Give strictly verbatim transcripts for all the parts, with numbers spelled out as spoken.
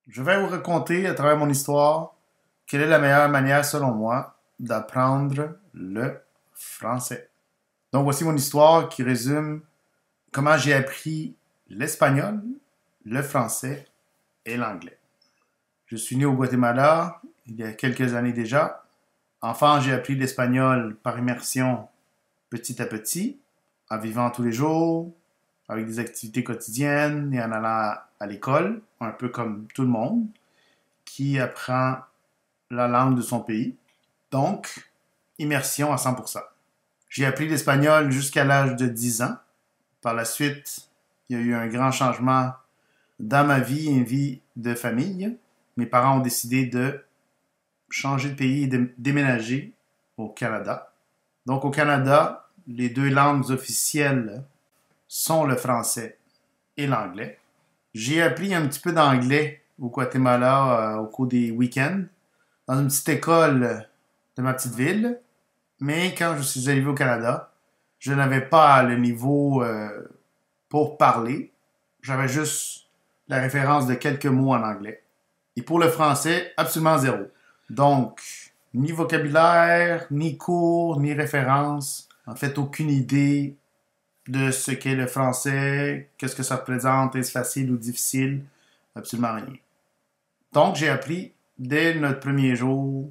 Je vais vous raconter à travers mon histoire quelle est la meilleure manière, selon moi, d'apprendre le français. Donc voici mon histoire qui résume comment j'ai appris l'espagnol, le français et l'anglais. Je suis né au Guatemala il y a quelques années déjà. Enfant, j'ai appris l'espagnol par immersion petit à petit, en vivant tous les jours, avec des activités quotidiennes et en allant à l'école, un peu comme tout le monde qui apprend la langue de son pays. Donc, immersion à cent pour cent. J'ai appris l'espagnol jusqu'à l'âge de dix ans. Par la suite, il y a eu un grand changement dans ma vie et une vie de famille. Mes parents ont décidé de changer de pays et de déménager au Canada. Donc, au Canada, les deux langues officielles sont le français et l'anglais. J'ai appris un petit peu d'anglais au Guatemala euh, au cours des week-ends, dans une petite école de ma petite ville. Mais quand je suis arrivé au Canada, je n'avais pas le niveau euh, pour parler. J'avais juste la référence de quelques mots en anglais. Et pour le français, absolument zéro. Donc, ni vocabulaire, ni cours, ni référence. En fait, aucune idée de ce qu'est le français, qu'est-ce que ça représente, est-ce facile ou difficile, absolument rien. Donc, j'ai appris dès notre premier jour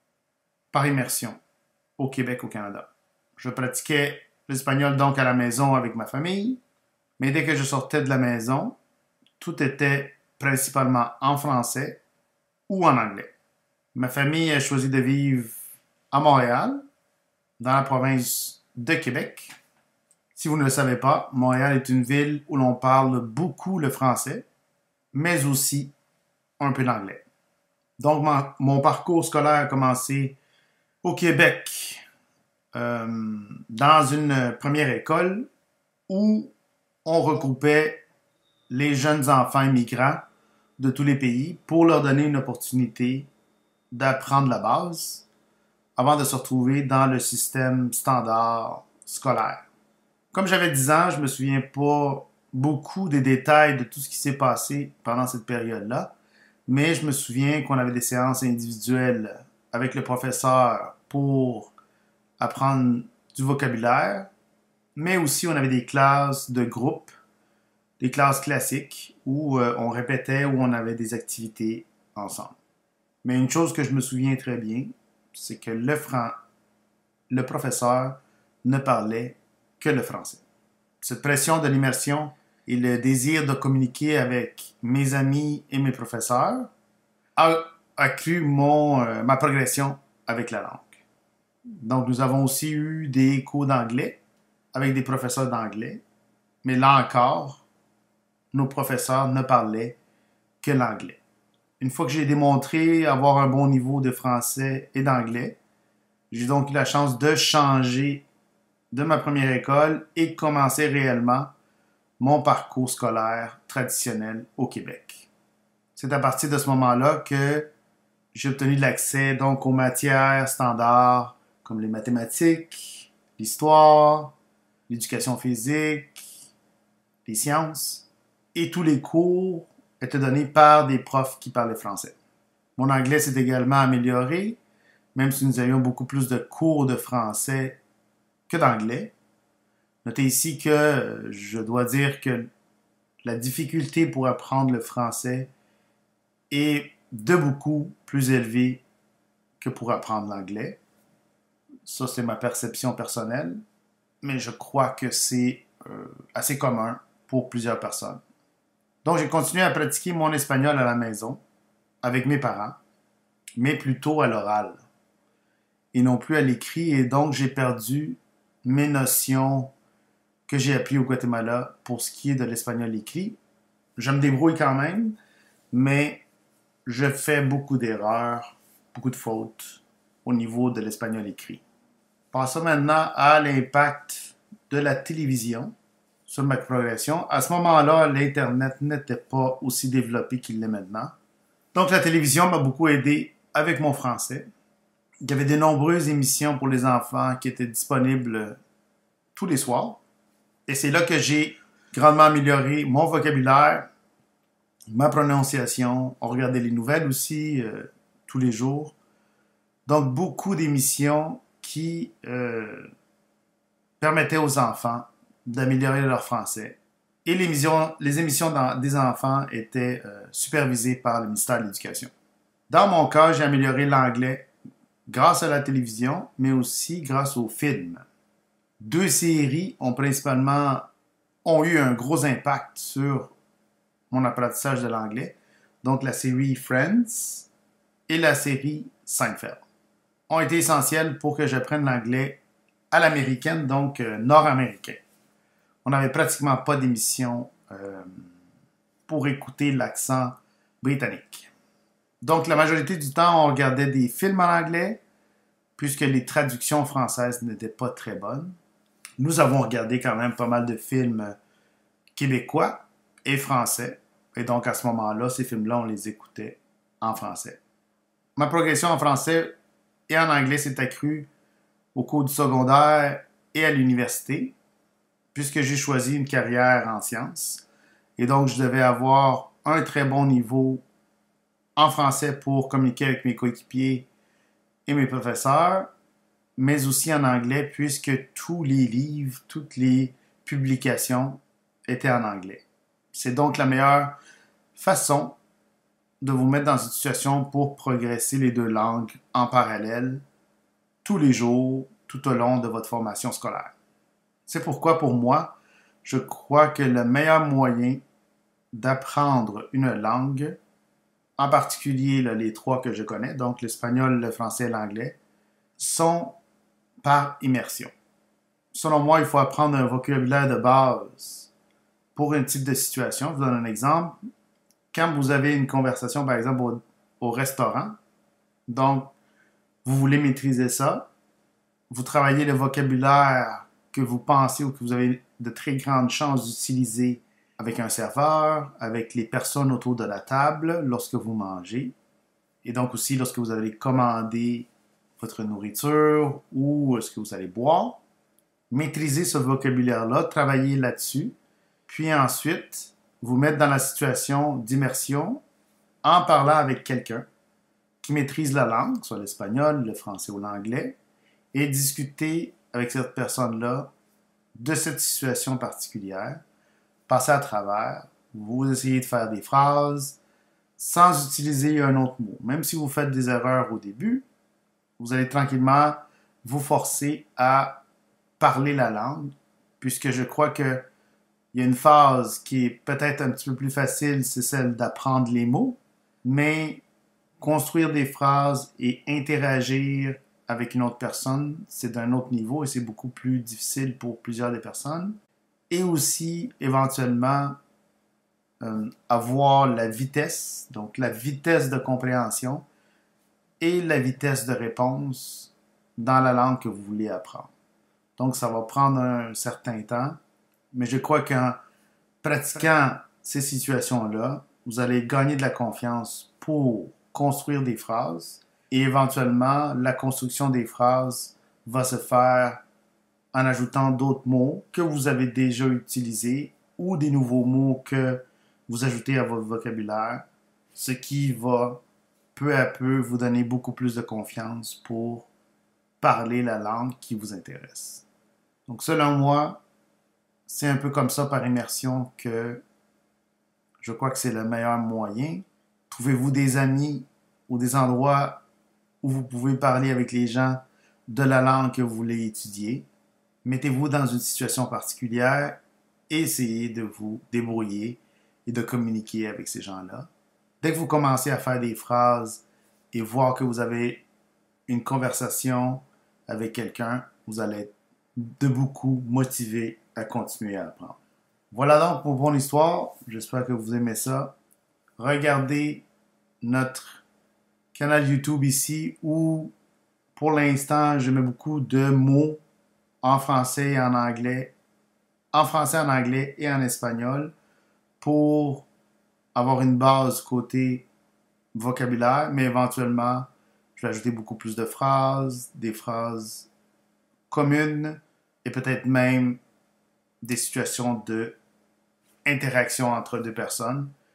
par immersion au Québec, au Canada. Je pratiquais l'espagnol donc à la maison avec ma famille, mais dès que je sortais de la maison, tout était principalement en français ou en anglais. Ma famille a choisi de vivre à Montréal, dans la province de Québec. Si vous ne le savez pas, Montréal est une ville où l'on parle beaucoup le français, mais aussi un peu l'anglais. Donc, mon, mon parcours scolaire a commencé au Québec, euh, dans une première école où on regroupait les jeunes enfants immigrants de tous les pays pour leur donner une opportunité d'apprendre la base avant de se retrouver dans le système standard scolaire. Comme j'avais dix ans, je me souviens pas beaucoup des détails de tout ce qui s'est passé pendant cette période-là, mais je me souviens qu'on avait des séances individuelles avec le professeur pour apprendre du vocabulaire, mais aussi on avait des classes de groupe, des classes classiques où euh, on répétait, où on avait des activités ensemble. Mais une chose que je me souviens très bien, c'est que le, fran- le professeur ne parlait que le français. Cette pression de l'immersion et le désir de communiquer avec mes amis et mes professeurs a accru mon, euh, ma progression avec la langue. Donc, nous avons aussi eu des cours d'anglais avec des professeurs d'anglais, mais là encore, nos professeurs ne parlaient que l'anglais. Une fois que j'ai démontré avoir un bon niveau de français et d'anglais, j'ai donc eu la chance de changer de ma première école et commencer réellement mon parcours scolaire traditionnel au Québec. C'est à partir de ce moment-là que j'ai obtenu de l'accès donc aux matières standards comme les mathématiques, l'histoire, l'éducation physique, les sciences, et tous les cours étaient donnés par des profs qui parlaient français. Mon anglais s'est également amélioré, même si nous avions beaucoup plus de cours de français que d'anglais. Notez ici que je dois dire que la difficulté pour apprendre le français est de beaucoup plus élevée que pour apprendre l'anglais. Ça, c'est ma perception personnelle, mais je crois que c'est euh, assez commun pour plusieurs personnes. Donc, j'ai continué à pratiquer mon espagnol à la maison, avec mes parents, mais plutôt à l'oral, et non plus à l'écrit, et donc j'ai perdu mes notions que j'ai appris au Guatemala pour ce qui est de l'espagnol écrit. Je me débrouille quand même, mais je fais beaucoup d'erreurs, beaucoup de fautes au niveau de l'espagnol écrit. Passons maintenant à l'impact de la télévision sur ma progression. À ce moment-là, l'Internet n'était pas aussi développé qu'il l'est maintenant. Donc la télévision m'a beaucoup aidé avec mon français. Il y avait de nombreuses émissions pour les enfants qui étaient disponibles tous les soirs. Et c'est là que j'ai grandement amélioré mon vocabulaire, ma prononciation. On regardait les nouvelles aussi euh, tous les jours. Donc, beaucoup d'émissions qui euh, permettaient aux enfants d'améliorer leur français. Et les émissions, les émissions dans, des enfants étaient euh, supervisées par le ministère de l'Éducation. Dans mon cas, j'ai amélioré l'anglais grâce à la télévision, mais aussi grâce aux films. Deux séries ont principalement ont eu un gros impact sur mon apprentissage de l'anglais. Donc la série Friends et la série Seinfeld ont été essentielles pour que j'apprenne l'anglais à l'américaine, donc euh, nord-américain. On n'avait pratiquement pas d'émission euh, pour écouter l'accent britannique. Donc la majorité du temps, on regardait des films en anglais, puisque les traductions françaises n'étaient pas très bonnes. Nous avons regardé quand même pas mal de films québécois et français. Et donc, à ce moment-là, ces films-là, on les écoutait en français. Ma progression en français et en anglais s'est accrue au cours du secondaire et à l'université, puisque j'ai choisi une carrière en sciences. Et donc, je devais avoir un très bon niveau en français pour communiquer avec mes coéquipiers et mes professeurs, mais aussi en anglais, puisque tous les livres, toutes les publications étaient en anglais. C'est donc la meilleure façon de vous mettre dans une situation pour progresser les deux langues en parallèle tous les jours, tout au long de votre formation scolaire. C'est pourquoi, pour moi, je crois que le meilleur moyen d'apprendre une langue, en particulier là, les trois que je connais, donc l'espagnol, le français et l'anglais, sont par immersion. Selon moi, il faut apprendre un vocabulaire de base pour un type de situation. Je vous donne un exemple. Quand vous avez une conversation, par exemple, au, au restaurant, donc vous voulez maîtriser ça, vous travaillez le vocabulaire que vous pensez ou que vous avez de très grandes chances d'utiliser avec un serveur, avec les personnes autour de la table lorsque vous mangez, et donc aussi lorsque vous allez commander votre nourriture ou ce que vous allez boire. Maîtriser ce vocabulaire-là, travailler là-dessus, puis ensuite vous mettre dans la situation d'immersion en parlant avec quelqu'un qui maîtrise la langue, soit l'espagnol, le français ou l'anglais, et discuter avec cette personne-là de cette situation particulière, passer à travers, vous essayez de faire des phrases sans utiliser un autre mot. Même si vous faites des erreurs au début, vous allez tranquillement vous forcer à parler la langue, puisque je crois que il y a une phase qui est peut-être un petit peu plus facile, c'est celle d'apprendre les mots, mais construire des phrases et interagir avec une autre personne, c'est d'un autre niveau et c'est beaucoup plus difficile pour plusieurs des personnes. Et aussi, éventuellement, euh, avoir la vitesse, donc la vitesse de compréhension et la vitesse de réponse dans la langue que vous voulez apprendre. Donc, ça va prendre un certain temps, mais je crois qu'en pratiquant ces situations-là, vous allez gagner de la confiance pour construire des phrases et éventuellement, la construction des phrases va se faire en ajoutant d'autres mots que vous avez déjà utilisés ou des nouveaux mots que vous ajoutez à votre vocabulaire, ce qui va peu à peu vous donner beaucoup plus de confiance pour parler la langue qui vous intéresse. Donc, selon moi, c'est un peu comme ça par immersion que je crois que c'est le meilleur moyen. Trouvez-vous des amis ou des endroits où vous pouvez parler avec les gens de la langue que vous voulez étudier. Mettez-vous dans une situation particulière et essayez de vous débrouiller et de communiquer avec ces gens-là. Dès que vous commencez à faire des phrases et voir que vous avez une conversation avec quelqu'un, vous allez être de beaucoup motivé à continuer à apprendre. Voilà donc pour mon histoire. J'espère que vous aimez ça. Regardez notre canal YouTube ici où, pour l'instant, je mets beaucoup de mots en français et en anglais, en français, en anglais et en espagnol pour avoir une base côté vocabulaire, mais éventuellement, je vais ajouter beaucoup plus de phrases, des phrases communes et peut-être même des situations de interaction entre deux personnes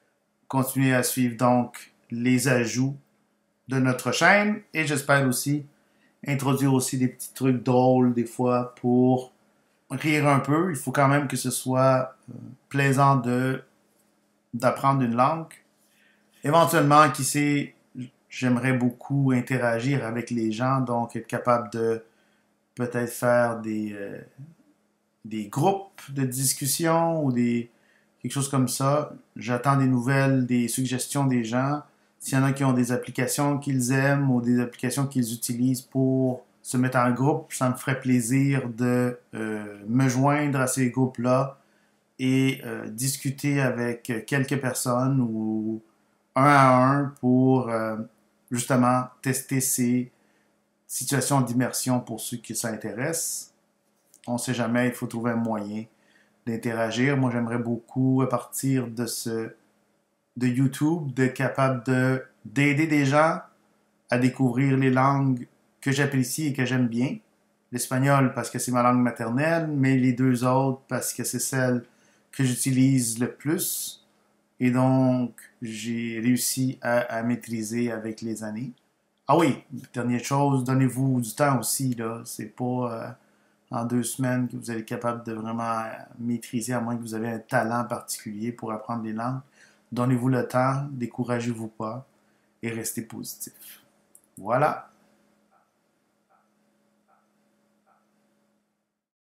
continuer à suivre donc les ajouts de notre chaîne et j'espère aussi introduire aussi des petits trucs drôles des fois pour rire un peu. Il faut quand même que ce soit euh, plaisant de d'apprendre une langue. Éventuellement, qui sait, j'aimerais beaucoup interagir avec les gens, donc être capable de peut-être faire des, euh, des groupes de discussion ou des quelque chose comme ça. J'attends des nouvelles, des suggestions des gens. S'il y en a qui ont des applications qu'ils aiment ou des applications qu'ils utilisent pour se mettre en groupe, ça me ferait plaisir de euh, me joindre à ces groupes-là et euh, discuter avec quelques personnes ou un à un pour euh, justement tester ces situations d'immersion pour ceux qui s'intéressent. On ne sait jamais, il faut trouver un moyen d'interagir. Moi, j'aimerais beaucoup, à partir de ce de YouTube, d'être capable de d'aider des gens à découvrir les langues que j'apprécie et que j'aime bien. L'espagnol parce que c'est ma langue maternelle, mais les deux autres parce que c'est celle que j'utilise le plus et donc j'ai réussi à, à maîtriser avec les années. Ah oui, dernière chose, donnez-vous du temps aussi, là. C'est pas euh, en deux semaines que vous allez être capable de vraiment maîtriser, à moins que vous avez un talent particulier pour apprendre les langues. Donnez-vous le temps, découragez-vous pas et restez positif. Voilà.